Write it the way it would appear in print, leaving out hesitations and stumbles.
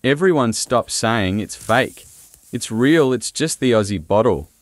Everyone stopped saying it's fake. It's real, it's just the Aussie bottle.